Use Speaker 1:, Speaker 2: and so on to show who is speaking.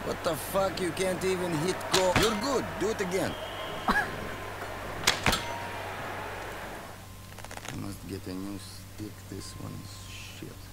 Speaker 1: What the fuck? You can't even hit goal. You're good. Do it again. I must get a new stick. This one's shit.